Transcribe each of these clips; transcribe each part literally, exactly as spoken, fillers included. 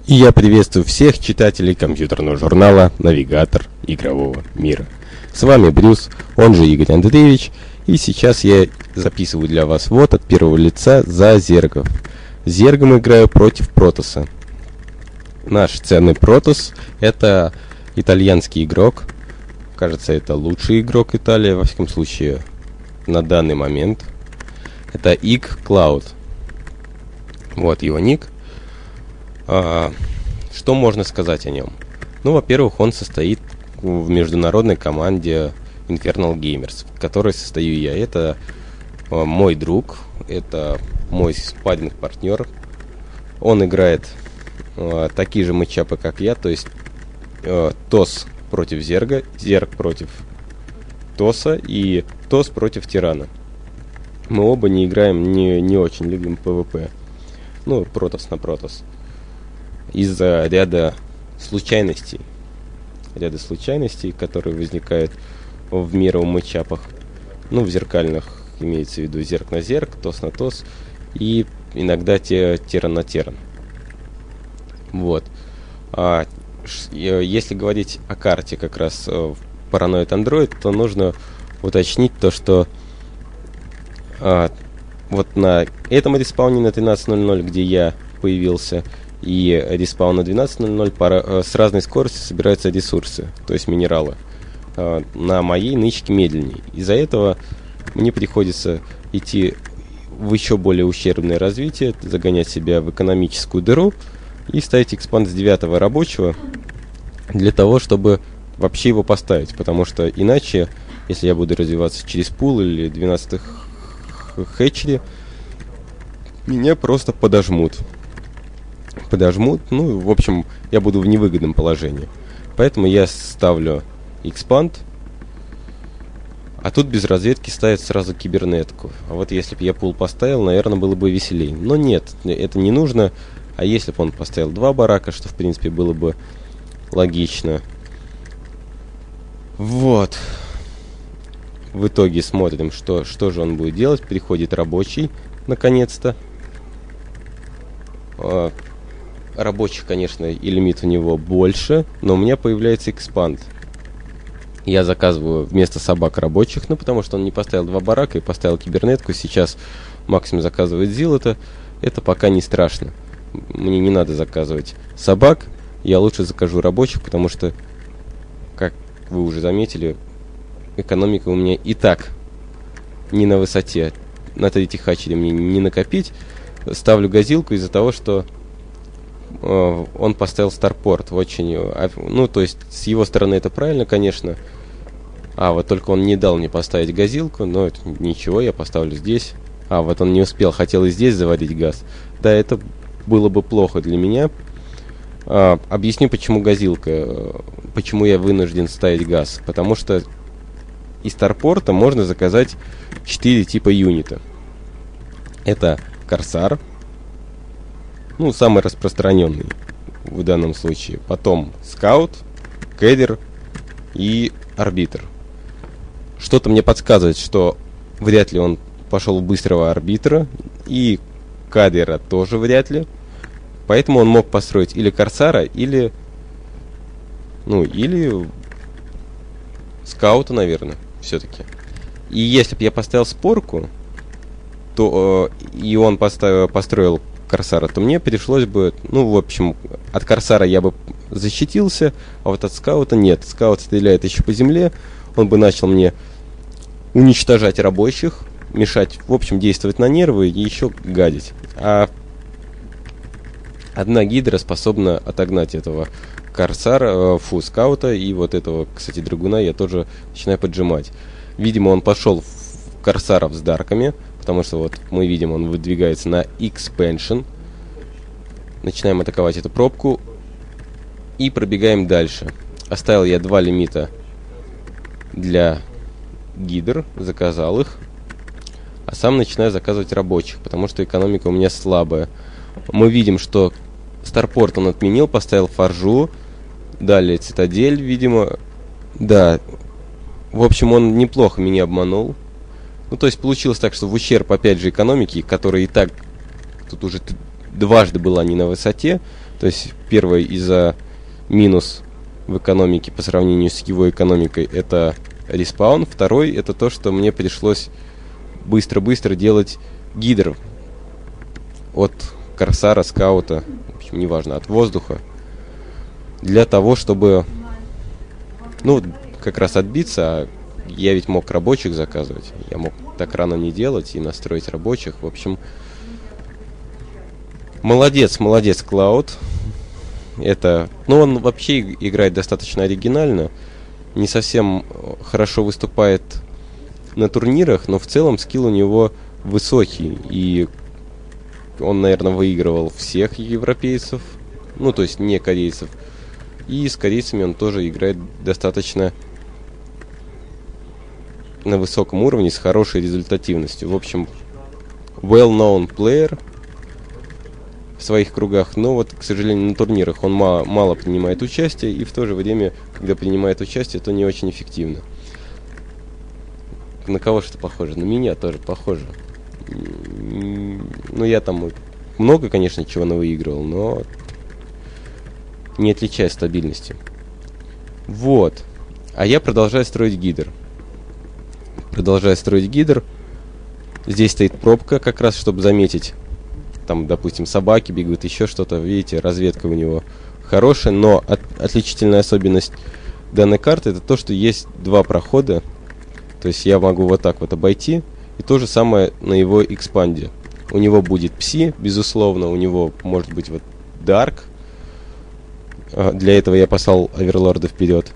И я приветствую всех читателей компьютерного журнала «Навигатор игрового мира». С вами Брюс, он же Игорь Андреевич, и сейчас я записываю для вас вот от первого лица за Зергов. Зергом играю против Протоса. Наш ценный Протос — это итальянский игрок. Кажется, это лучший игрок Италии, во всяком случае, на данный момент. Это Ig Cloud. Вот его ник. А, что можно сказать о нем? Ну, во-первых, он состоит в международной команде Infernal Gamers, в которой состою я. Это а, мой друг, это мой спарринг-партнер. Он играет а, такие же матчапы, как я, то есть а, ТОС против Зерга, Зерг против ТОСа и ТОС против Тирана. Мы оба не играем, не, не очень любим PvP. Ну, Протос на Протос. Из-за ряда случайностей, ряда случайностей, которые возникают в мировых матчапах, ну, в зеркальных, имеется в виду зерк на зерк, тос на тос, и иногда те, теран на теран. Вот. А, если говорить о карте как раз в Paranoid Android, то нужно уточнить то, что а, вот на этом респауне на тринадцать ноль ноль, где я появился, и респаун на двенадцать ноль ноль пара, с разной скоростью собираются ресурсы, то есть минералы. На моей нычке медленнее. Из-за этого мне приходится идти в еще более ущербное развитие, загонять себя в экономическую дыру и ставить экспанд с девятого рабочего для того, чтобы вообще его поставить. Потому что иначе, если я буду развиваться через пул или двенадцатый хэтчери, меня просто подожмут. подожмут, ну, в общем, я буду в невыгодном положении. Поэтому я ставлю экспанд, а тут без разведки ставят сразу кибернетку. А вот если бы я пул поставил, наверное, было бы веселее. Но нет, это не нужно. А если бы он поставил два барака, что, в принципе, было бы логично. Вот. В итоге смотрим, что, что же он будет делать. Приходит рабочий, наконец-то. Рабочих, конечно, и лимит у него больше, но у меня появляется экспанд. Я заказываю вместо собак рабочих, ну, потому что он не поставил два барака и поставил кибернетку. Сейчас максимум заказывает зилота. Это пока не страшно. Мне не надо заказывать собак. Я лучше закажу рабочих, потому что, как вы уже заметили, экономика у меня и так не на высоте. На третьих хачере мне не накопить. Ставлю газилку из-за того, что он поставил старпорт очень, ну, то есть с его стороны это правильно, конечно. А вот только он не дал мне поставить газилку, но это ничего, я поставлю здесь. А вот он не успел, хотел и здесь заводить газ. Да, это было бы плохо для меня. а, Объясню, почему газилка, почему я вынужден ставить газ. Потому что из старпорта можно заказать четыре типа юнита. Это Корсар, ну, самый распространенный в данном случае. Потом Скаут, Кедер и Арбитр. Что-то мне подсказывает, что вряд ли он пошел в быстрого Арбитра, и Кадера тоже вряд ли. Поэтому он мог построить или Корсара, или ну, или Скаута, наверное, все-таки. И если бы я поставил спорку, то э, и он поставил, построил Корсара, то мне пришлось бы, ну, в общем, от Корсара я бы защитился, а вот от Скаута нет. Скаут стреляет еще по земле, он бы начал мне уничтожать рабочих, мешать, в общем, действовать на нервы и еще гадить. А одна гидра способна отогнать этого Корсара, фу, Скаута, и вот этого, кстати, Драгуна я тоже начинаю поджимать. Видимо, он пошел в Корсаров с дарками, потому что вот мы видим, он выдвигается на Expansion. Начинаем атаковать эту пробку и пробегаем дальше. Оставил я два лимита для гидр, заказал их, а сам начинаю заказывать рабочих, потому что экономика у меня слабая. Мы видим, что старпорт он отменил, поставил форжу, далее цитадель, видимо. Да, в общем, он неплохо меня обманул. Ну, то есть получилось так, что в ущерб, опять же, экономики, которая и так тут уже дважды была не на высоте, То есть первое из-за минус в экономике по сравнению с его экономикой это респаун. Второй это то, что мне пришлось быстро-быстро делать гидр от корсара, скаута, в общем, неважно, от воздуха, для того, чтобы, ну, как раз отбиться. А я ведь мог рабочих заказывать, я мог так рано не делать и настроить рабочих. В общем, молодец, молодец Cloud. Это, ну, он вообще играет достаточно оригинально, не совсем хорошо выступает на турнирах, но в целом скилл у него высокий, и он, наверное, выигрывал всех европейцев, ну, то есть не корейцев, и с корейцами он тоже играет достаточно на высоком уровне, с хорошей результативностью. В общем, well-known player в своих кругах, но вот, к сожалению, на турнирах он мало, мало принимает участие, и в то же время, когда принимает участие, то не очень эффективно. На кого что похоже? На меня тоже похоже. Ну, я там много, конечно, чего навыигрывал, но не отличаюсь стабильностью. Вот. А я продолжаю строить гидр. Продолжаю строить гидр. Здесь стоит пробка, как раз, чтобы заметить. Там, допустим, собаки бегают, еще что-то. Видите, разведка у него хорошая, но от, отличительная особенность данной карты это то, что есть два прохода. То есть я могу вот так вот обойти. И то же самое на его экспанде. У него будет пси, безусловно. У него может быть вот дарк. Для этого я послал оверлорда вперед.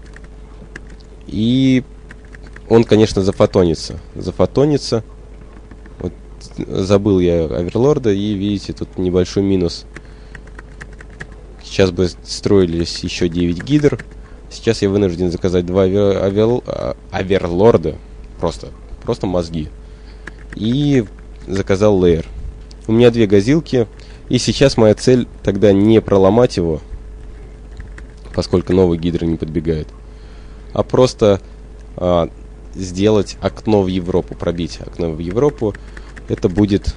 И он, конечно, зафотонится. Зафотонится. Вот, забыл я оверлорда. И видите, тут небольшой минус. Сейчас бы строились еще девять гидр. Сейчас я вынужден заказать два овер... оверлорда. Просто, просто мозги. И заказал лейер. У меня две газилки. И сейчас моя цель тогда не проломать его, поскольку новый гидр не подбегает, а просто а, сделать окно в Европу, пробить окно в Европу. Это будет...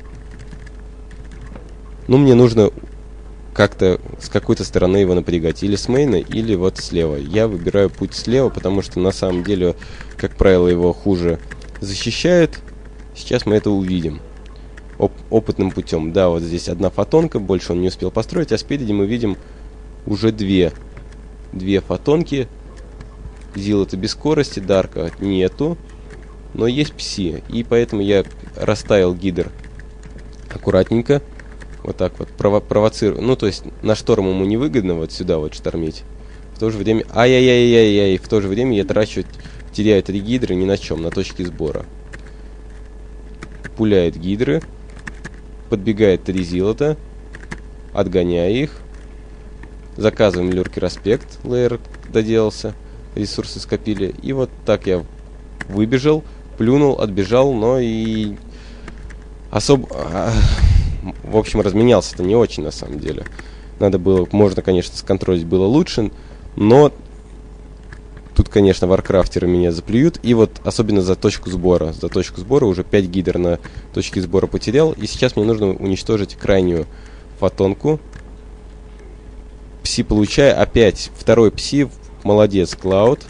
Ну, мне нужно как-то с какой-то стороны его напрягать. Или с мейна, или вот слева. Я выбираю путь слева, потому что на самом деле, как правило, его хуже защищает. Сейчас мы это увидим. Оп- опытным путем. Да, вот здесь одна фотонка, больше он не успел построить, а спереди мы видим уже две. Две фотонки. Зила-то без скорости, дарка нету, но есть пси. И поэтому я расставил гидр аккуратненько. Вот так вот прово- провоцирую. Ну, то есть на шторм ему невыгодно вот сюда вот штормить. В то же время... Ай-яй-яй-яй-яй. В то же время я трачу, теряю три гидры ни на чем, на точке сбора. Пуляет гидры. Подбегает три зилота. Отгоняя их. Заказываем люркер аспект. Лейер доделался. Ресурсы скопили. И вот так я выбежал, плюнул, отбежал, но и особо... В общем, разменялся-то не очень, на самом деле. Надо было, можно, конечно, сконтролить было лучше, но тут, конечно, варкрафтеры меня заплюют. И вот особенно за точку сбора. За точку сбора уже пять гидр на точке сбора потерял. И сейчас мне нужно уничтожить крайнюю фотонку. Пси получая. Опять второй пси. Молодец, Cloud.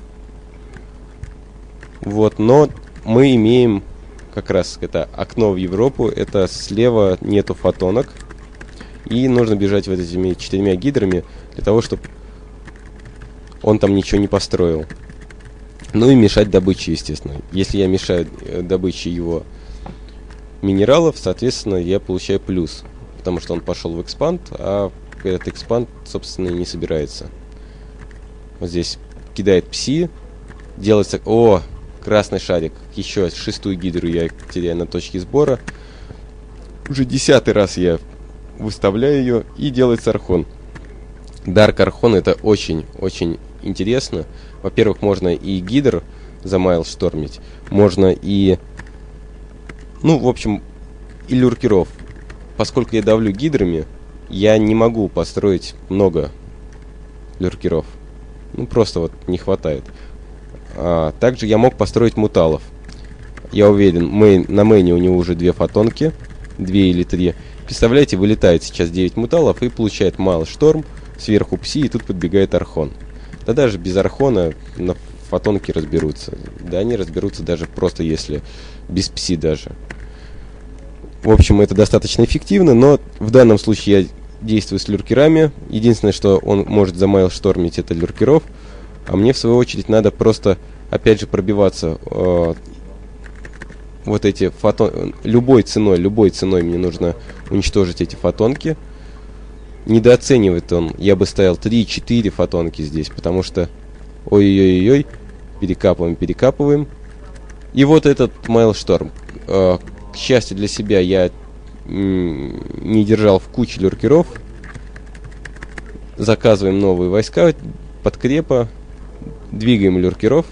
Вот, но мы имеем как раз это окно в Европу. Это слева нету фотонок. И нужно бежать вот этими четырьмя гидрами для того, чтобы он там ничего не построил. Ну и мешать добыче, естественно. Если я мешаю добыче его минералов, соответственно, я получаю плюс. Потому что он пошел в экспанд, а этот экспанд, собственно, и не собирается. Вот здесь кидает пси. Делается... О! Красный шарик. Еще шестую гидру я теряю на точке сбора. Уже десятый раз я выставляю ее. И делается архон. Дарк архон это очень-очень интересно. Во-первых, можно и гидр за майл штормить. Можно и... Ну, в общем, и люркеров. Поскольку я давлю гидрами, я не могу построить много люркеров. Ну, просто вот не хватает. А, также я мог построить муталов. Я уверен, мейн, на мейне у него уже две фотонки. Две или три. Представляете, вылетает сейчас девять муталов и получает Майлшторм, сверху Пси, и тут подбегает Архон. Да даже без Архона на фотонке разберутся. Да они разберутся даже просто если без Пси даже. В общем, это достаточно эффективно, но в данном случае я действую с люркерами. Единственное, что он может замайлштормить, это люркеров. А мне, в свою очередь, надо просто, опять же, пробиваться э, вот эти фотон... Любой ценой, любой ценой мне нужно уничтожить эти фотонки. Недооценивает он. Я бы ставил три-четыре фотонки здесь, потому что... Ой-ой-ой-ой. Перекапываем, перекапываем. И вот этот майлшторм. Э, к счастью для себя, я м- не держал в куче люркеров. Заказываем новые войска, подкрепа. Двигаем люркеров.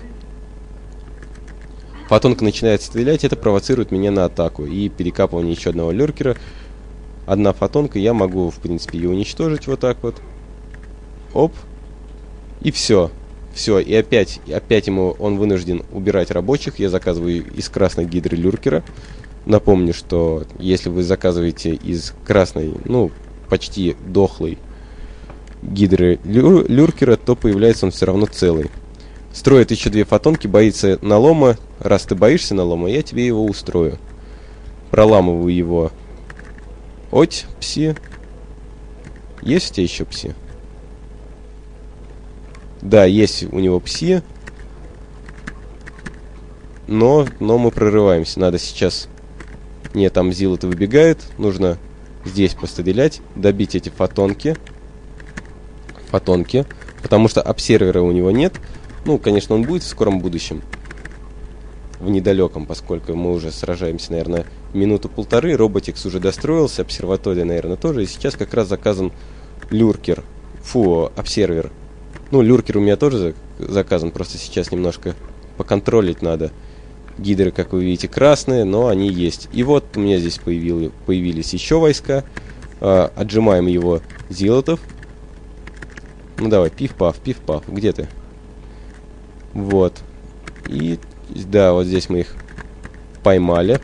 Фотонка начинает стрелять, это провоцирует меня на атаку. И перекапывание еще одного люркера. Одна фотонка, я могу, в принципе, ее уничтожить вот так вот. Оп. И все. Все, и опять, и опять ему он вынужден убирать рабочих. Я заказываю из красной гидры люркера. Напомню, что если вы заказываете из красной, ну, почти дохлой гидры лю люркера, то появляется он все равно целый. Строит еще две фотонки, боится налома. Раз ты боишься налома, я тебе его устрою. Проламываю его. Оть, Пси. Есть у тебя еще Пси? Да, есть у него Пси. Но, но мы прорываемся. Надо сейчас... Нет, там Зилот выбегает. Нужно здесь пострелять. Добить эти фотонки. Фотонки. Потому что обсервера у него нет. Ну, конечно, он будет в скором будущем. В недалеком, поскольку мы уже сражаемся, наверное, минуту-полторы. Роботикс уже достроился. Обсерватория, наверное, тоже. И сейчас как раз заказан люркер. Фу, обсервер. Ну, люркер у меня тоже заказан. Просто сейчас немножко поконтролить надо. Гидры, как вы видите, красные, но они есть. И вот у меня здесь появили, появились еще войска. А, отжимаем его зилотов. Ну давай, пиф-паф, пиф-паф. Где ты? Вот. И да, вот здесь мы их поймали.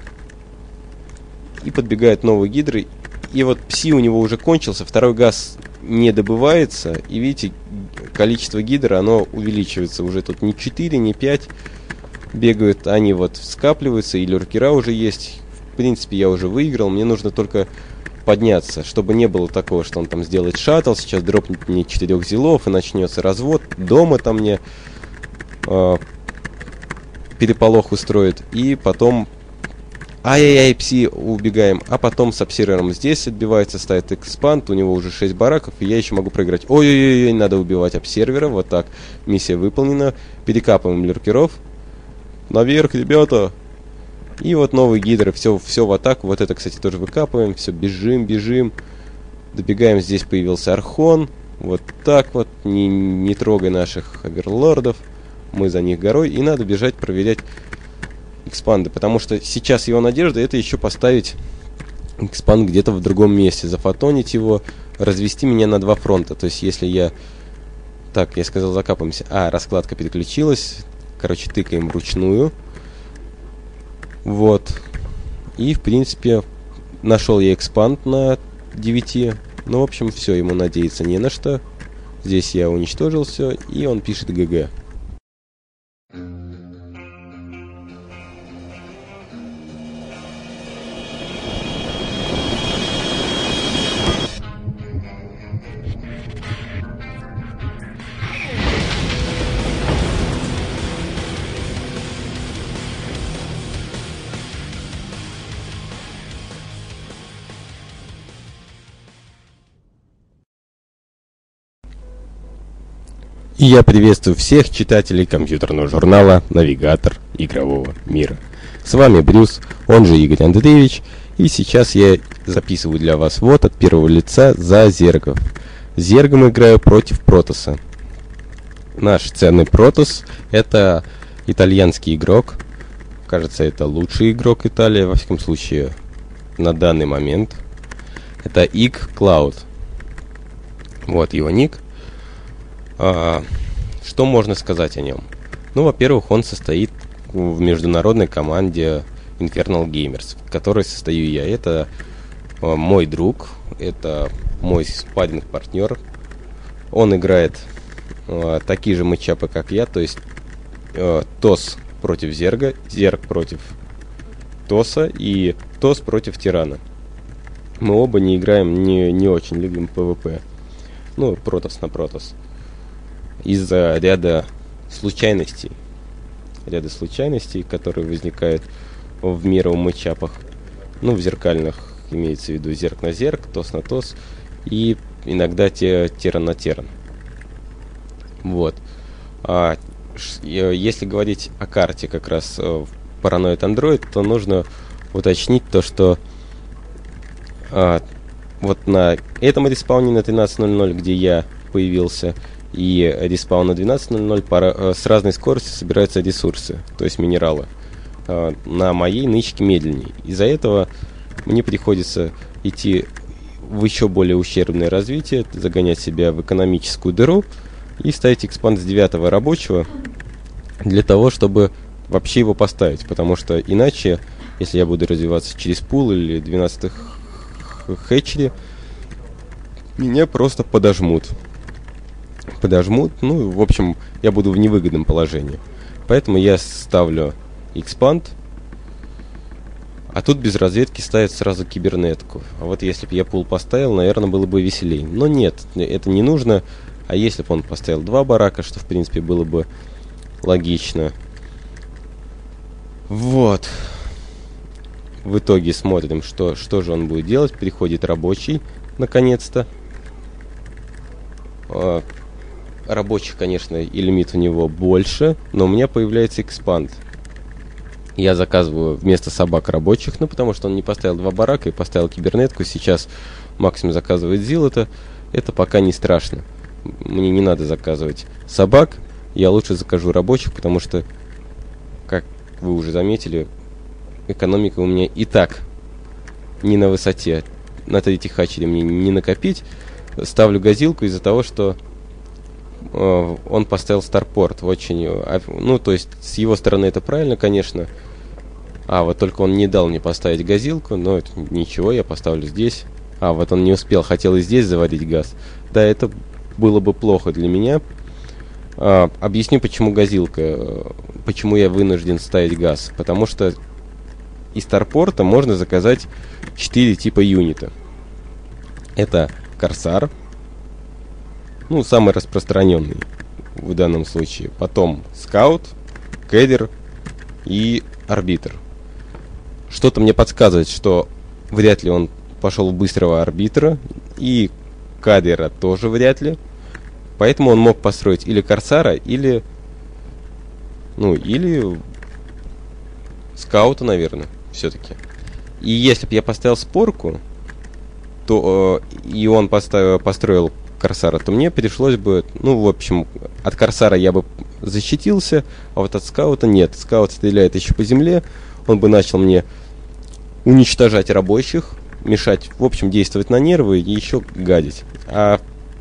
И подбегают новые гидры. И вот Пси у него уже кончился. Второй газ не добывается. И видите, количество гидр, оно увеличивается. Уже тут не четыре, не пять бегают. Они вот скапливаются. И люркера уже есть. В принципе, я уже выиграл. Мне нужно только подняться. Чтобы не было такого, что он там сделает шаттл. Сейчас дропнет мне четырех зилов. И начнется развод. Дома там мне э, переполох устроит. И потом... Ай-яй-яй, Пси, убегаем. А потом с обсервером здесь отбивается, ставит экспанд. У него уже шесть бараков, и я еще могу проиграть. Ой-ой-ой, надо убивать обсервера. Вот так. Миссия выполнена. Перекапываем люркеров. Наверх, ребята. И вот новые гидры. Все, все в атаку. Вот это, кстати, тоже выкапываем. Все, бежим, бежим. Добегаем. Здесь появился Архон. Вот так вот. Не, не трогай наших оверлордов. Мы за них горой. И надо бежать, проверять экспанды, потому что сейчас его надежда это еще поставить экспанд где-то в другом месте, зафотонить его, развести меня на два фронта. То есть если я... Так, я сказал, закапаемся. А, раскладка переключилась. Короче, тыкаем вручную. Вот. И, в принципе, нашел я экспанд на девяти. Ну, в общем, все, ему надеяться не на что. Здесь я уничтожил все, и он пишет ГГ. И я приветствую всех читателей компьютерного журнала «Навигатор игрового мира». С вами Брюс, он же Игорь Андреевич, и сейчас я записываю для вас вот от первого лица за Зергов. Зергом играю против Протоса. Наш ценный Протос — это итальянский игрок. Кажется, это лучший игрок Италии, во всяком случае, на данный момент. Это Ig Cloud. Вот его ник. А, что можно сказать о нем? Ну, во-первых, он состоит в международной команде Infernal Gamers, в которой состою я. Это мой друг, это мой спарринг-партнер. Он играет э, такие же матчапы, как я, то есть э, ТОС против Зерга, Зерг против ТОСа и ТОС против Тирана. Мы оба не играем, не, не очень любим ПВП. Ну, Протос на Протос. Из-за ряда случайностей. Ряда случайностей, которые возникают в мировых матчапах. Ну, в зеркальных имеется в виду Зерг на Зерг, ТОС на ТОС. И иногда те, Теран на Теран. Вот. А, если говорить о карте как раз в Paranoid Android, то нужно уточнить то, что а, вот на этом респауне на тринадцать ноль ноль, где я появился, и респаун на двенадцать ноль ноль пара, с разной скоростью собираются ресурсы, то есть минералы. А, на моей нычке медленнее. Из-за этого мне приходится идти в еще более ущербное развитие, загонять себя в экономическую дыру и ставить экспанд с девятого рабочего для того, чтобы вообще его поставить, потому что иначе, если я буду развиваться через пул или двенадцатый хэтчери, меня просто подожмут. Подожмут, ну, в общем, я буду в невыгодном положении. Поэтому я ставлю экспанд, а тут без разведки ставят сразу кибернетку. А вот если бы я пул поставил, наверное, было бы веселее. Но нет, это не нужно. А если бы он поставил два барака, что, в принципе, было бы логично. Вот. В итоге смотрим, что, что же он будет делать. Приходит рабочий, наконец-то. А, рабочих, конечно, и лимит у него больше, но у меня появляется экспанд. Я заказываю вместо собак рабочих, ну, потому что он не поставил два барака и поставил кибернетку. Сейчас максимум заказывает зилота. Это пока не страшно. Мне не надо заказывать собак. Я лучше закажу рабочих, потому что, как вы уже заметили, экономика у меня и так не на высоте. На третьих хачере мне не накопить. Ставлю газилку из-за того, что э, он поставил старпорт. Очень, э, ну, то есть, с его стороны это правильно, конечно. А, вот только он не дал мне поставить газилку. Но это ничего, я поставлю здесь. А, вот он не успел, хотел и здесь заварить газ. Да, это было бы плохо для меня. А, объясню, почему газилка. Почему я вынужден ставить газ. Потому что из старпорта можно заказать четыре типа юнита. Это Корсар. Ну, самый распространенный в данном случае. Потом Скаут, Кедер и Арбитр. Что-то мне подсказывает, что вряд ли он пошел в быстрого Арбитра. И Кадера тоже вряд ли. Поэтому он мог построить или Корсара, или... Ну, или... Скаута, наверное, все-таки. И если бы я поставил спорку, то э, и он поставил, построил Корсара, то мне пришлось бы... Ну, в общем, от Корсара я бы защитился, а вот от Скаута нет. Скаут стреляет еще по земле, он бы начал мне уничтожать рабочих, мешать, в общем, действовать на нервы и еще гадить. А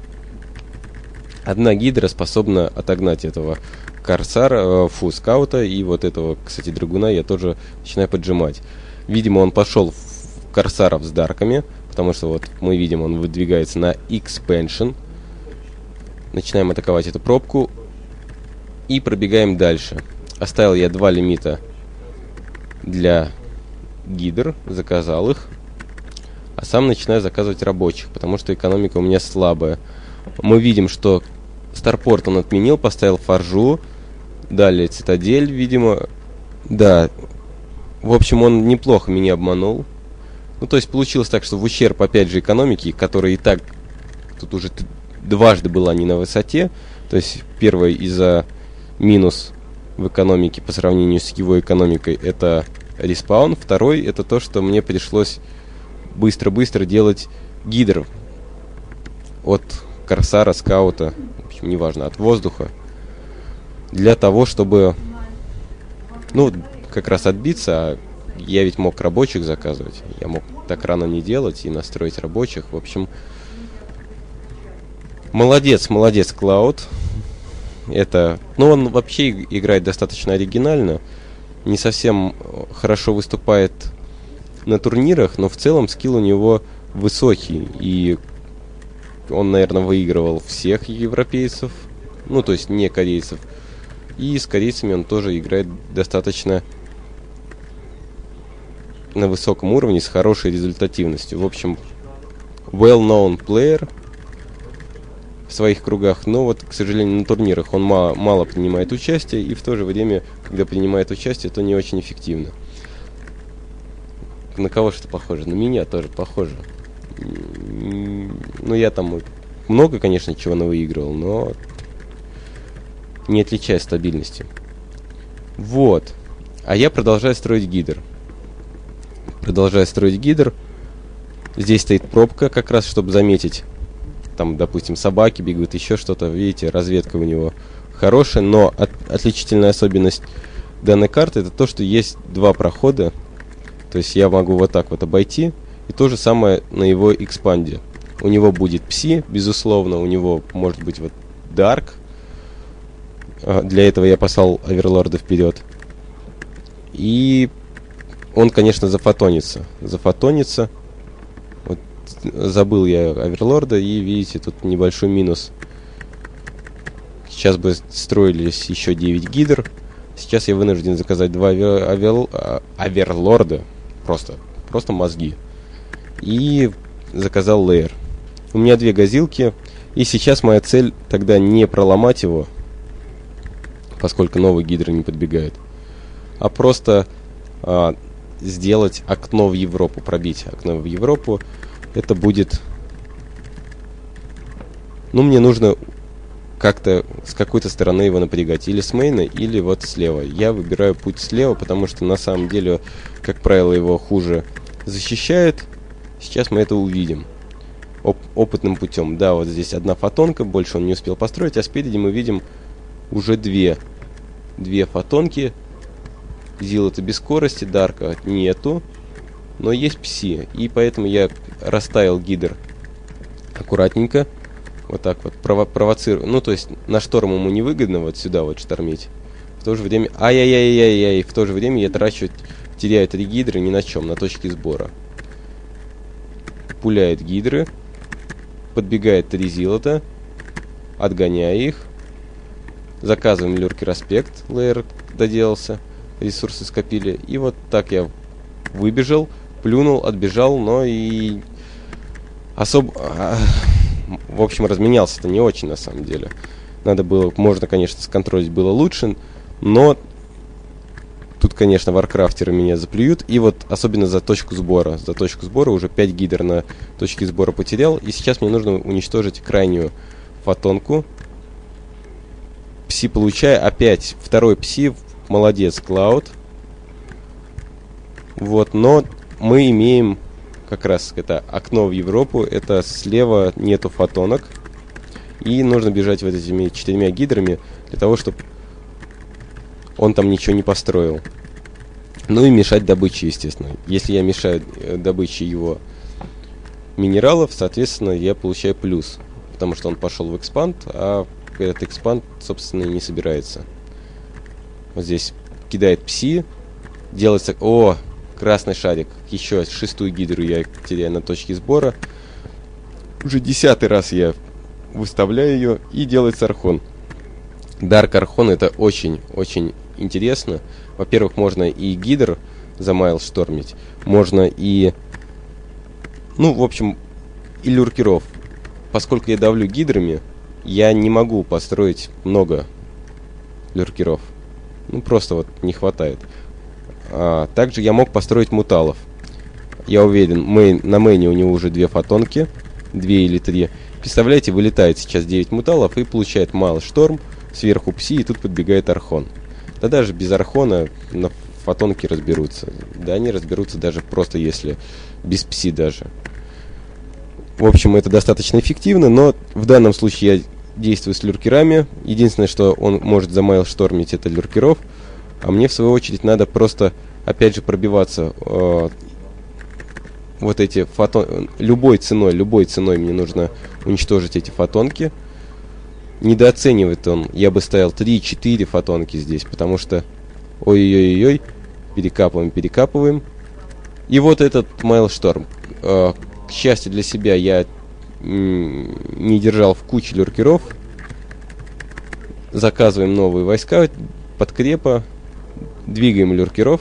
одна гидра способна отогнать этого Корсара, э, фу, Скаута, и вот этого, кстати, Драгуна я тоже начинаю поджимать. Видимо, он пошел в Корсаров с дарками, потому что вот мы видим, он выдвигается на Expansion. Начинаем атаковать эту пробку и пробегаем дальше. Оставил я два лимита для гидр, заказал их, а сам начинаю заказывать рабочих, потому что экономика у меня слабая. Мы видим, что старпорт он отменил, поставил форжу, далее цитадель, видимо. Да, в общем, он неплохо меня обманул. Ну, то есть получилось так, что в ущерб, опять же, экономики, которая и так тут уже дважды была не на высоте. То есть, первое из-за минус в экономике по сравнению с его экономикой, это респаун. Второй, это то, что мне пришлось быстро-быстро делать гидр от Корсара, Скаута, в общем, неважно, от воздуха, для того, чтобы, ну, как раз отбиться. А я ведь мог рабочих заказывать, я мог так рано не делать и настроить рабочих. В общем, молодец, молодец Клауд. Это, ну, он вообще играет достаточно оригинально, не совсем хорошо выступает на турнирах, но в целом скилл у него высокий, и он, наверное, выигрывал всех европейцев, ну, то есть не корейцев. И с корейцами он тоже играет достаточно на высоком уровне, с хорошей результативностью. В общем, well-known player в своих кругах, но вот, к сожалению, на турнирах он мало, мало принимает участие, и в то же время, когда принимает участие, то не очень эффективно. На кого что похоже? На меня тоже похоже. Ну, я там много, конечно, чего навыигрывал, но не отличаюсь стабильностью. Вот. А я продолжаю строить гидр. Продолжаю строить гидр. Здесь стоит пробка, как раз, чтобы заметить. Там, допустим, собаки бегают, еще что-то. Видите, разведка у него хорошая, но от, отличительная особенность данной карты — это то, что есть два прохода. То есть я могу вот так вот обойти. И то же самое на его экспанде. У него будет пси, безусловно. У него может быть вот дарк. Для этого я послал оверлорда вперед. И он, конечно, зафотонится. Зафотонится. Вот, забыл я оверлорда, и видите, тут небольшой минус. Сейчас бы строились еще девять гидр. Сейчас я вынужден заказать два овер... оверлорда. Просто, просто мозги. И заказал лейер. У меня две газилки. И сейчас моя цель тогда не проломать его, поскольку новый гидр не подбегает, а просто а, сделать окно в Европу, пробить окно в Европу. Это будет... Ну, мне нужно как-то с какой-то стороны его напрягать. Или с мейна, или вот слева. Я выбираю путь слева, потому что на самом деле, как правило, его хуже защищает. Сейчас мы это увидим. Оп- опытным путем. Да, вот здесь одна фотонка, больше он не успел построить, а спереди мы видим уже две. Две фотонки. Зилота без скорости, дарка нету, но есть пси. И поэтому я расставил гидр аккуратненько. Вот так вот прово- провоцирую. Ну, то есть на шторм ему невыгодно вот сюда вот штормить. В то же время... Ай-яй-яй-яй-яй. В то же время я трачу, теряю три гидры ни на чем, на точке сбора. Пуляет гидры. Подбегает три зилота. Отгоняя их. Заказываем люркер аспект. Лейер доделался. Ресурсы скопили. И вот так я выбежал, плюнул, отбежал, но и особо... В общем, разменялся-то не очень, на самом деле. Надо было, можно, конечно, сконтролить было лучше, но тут, конечно, варкрафтеры меня заплюют. И вот особенно за точку сбора. За точку сбора уже пять гидр на точке сбора потерял. И сейчас мне нужно уничтожить крайнюю фотонку. Пси получая. Опять второй пси. Молодец, Клауд. Вот, но мы имеем как раз это окно в Европу. Это слева нету фотонок. И нужно бежать вот этими четырьмя гидрами для того, чтобы он там ничего не построил. Ну и мешать добыче, естественно. Если я мешаю добыче его минералов, соответственно, я получаю плюс. Потому что он пошел в экспанд, а этот экспанд, собственно, и не собирается. Вот здесь кидает пси. Делается... О, красный шарик. Еще шестую гидру я теряю на точке сбора. Уже десятый раз я выставляю ее, и делается архон. Дарк архон — это очень-очень интересно. Во-первых, можно и гидр за майл штормить. Можно и... Ну, в общем, и люркеров. Поскольку я давлю гидрами, я не могу построить много люркеров. Ну, просто вот не хватает. А, также я мог построить муталов. Я уверен, мейн, на мейне у него уже две фотонки. Две или три. Представляете, вылетает сейчас девять муталов и получает майл шторм. Сверху пси, и тут подбегает архон. Да даже без архона на фотонки разберутся. Да они разберутся даже просто если без пси даже. В общем, это достаточно эффективно, но в данном случае я действую с люркерами. Единственное, что он может за майл штормить, это люркеров. А мне, в свою очередь, надо просто, опять же, пробиваться. Э, вот эти фотон... Любой ценой, любой ценой мне нужно уничтожить эти фотонки. Недооценивает он. Я бы ставил три-четыре фотонки здесь, потому что... Ой-ой-ой-ой. Перекапываем, перекапываем. И вот этот Майлшторм. Э, К счастью для себя, я не держал в куче люркеров. Заказываем новые войска, подкрепа, двигаем люркеров.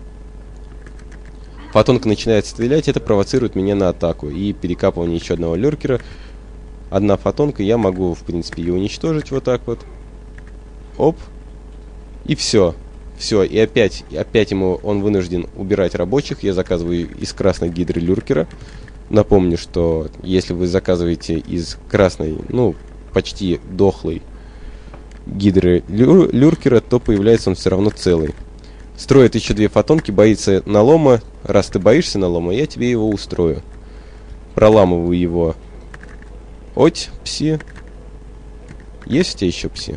Фотонка начинает стрелять, это провоцирует меня на атаку и перекапывание еще одного люркера. Одна фотонка, я могу, в принципе, ее уничтожить вот так вот. Оп. И все. Все, и опять, и опять ему он вынужден убирать рабочих. Я заказываю из красной гидры люркера. Напомню, что если вы заказываете из красной, ну, почти дохлой гидры лю люркера, то появляется он все равно целый. Строит еще две фотонки, боится налома. Раз ты боишься налома, я тебе его устрою. Проламываю его. Оть, пси. Есть у тебя еще пси?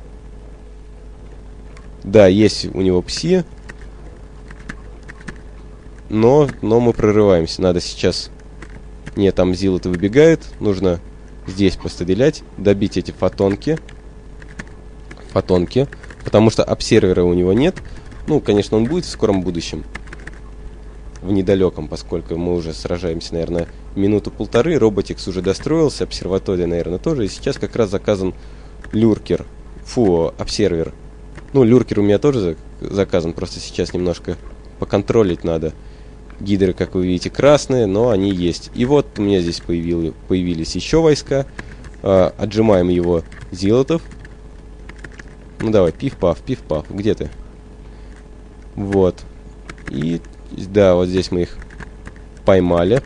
Да, есть у него пси. Но, но мы прорываемся. Надо сейчас... Нет, там зилы-то выбегает. Нужно здесь пострелять. Добить эти фотонки. Фотонки. Потому что обсервера у него нет. Ну, конечно, он будет в скором будущем. В недалеком, поскольку мы уже сражаемся, наверное, минуту-полторы. Роботикс уже достроился. Обсерватория, наверное, тоже. И сейчас как раз заказан люркер. Фу, обсервер. Ну, люркер у меня тоже заказан. Просто сейчас немножко поконтролить надо. Гидры, как вы видите, красные, но они есть. И вот у меня здесь появили, появились еще войска. А, отжимаем его зилотов. Ну, давай, пиф-паф, пиф-паф. Где ты? Вот. И, да, вот здесь мы их поймали.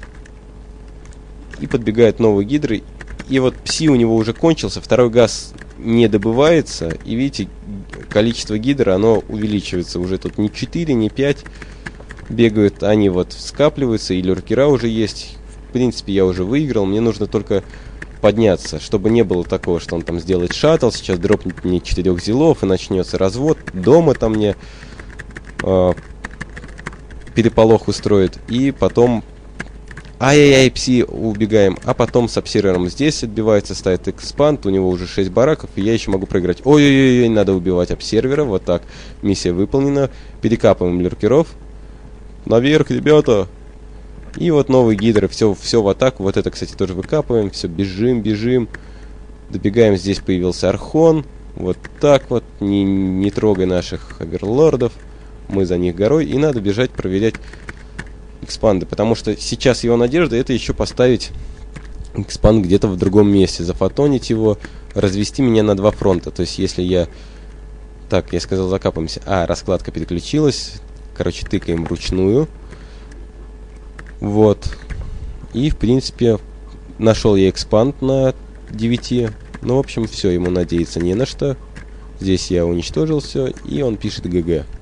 И подбегают новые гидры. И вот пси у него уже кончился. Второй газ не добывается. И видите, количество гидр, оно увеличивается. Уже тут не четыре, не пять бегают. Они вот скапливаются. И люркера уже есть. В принципе, я уже выиграл. Мне нужно только подняться, чтобы не было такого, что он там сделает шаттл. Сейчас дропнет мне четырех зилов и начнется развод. Дома там мне э, переполох устроит. И потом... Ай-яй-яй, пси, убегаем. А потом с обсервером здесь отбивается, ставит экспанд. У него уже шесть бараков, и я еще могу проиграть. Ой-ой-ой, надо убивать обсервера. Вот так. Миссия выполнена. Перекапываем люркеров. Наверх, ребята. И вот новые гидры. Все, все в атаку. Вот это, кстати, тоже выкапываем. Все, бежим, бежим. Добегаем. Здесь появился Архон. Вот так вот. Не, не трогай наших оверлордов. Мы за них горой. И надо бежать, проверять экспанды, потому что сейчас его надежда это еще поставить экспанд где-то в другом месте, зафотонить его, развести меня на два фронта. То есть если я... Так, я сказал, закапаемся. А, раскладка переключилась. Короче, тыкаем вручную. Вот. И, в принципе, нашел я экспанд на девяти. Ну, в общем, все, ему надеяться не на что. Здесь я уничтожил все, и он пишет ГГ.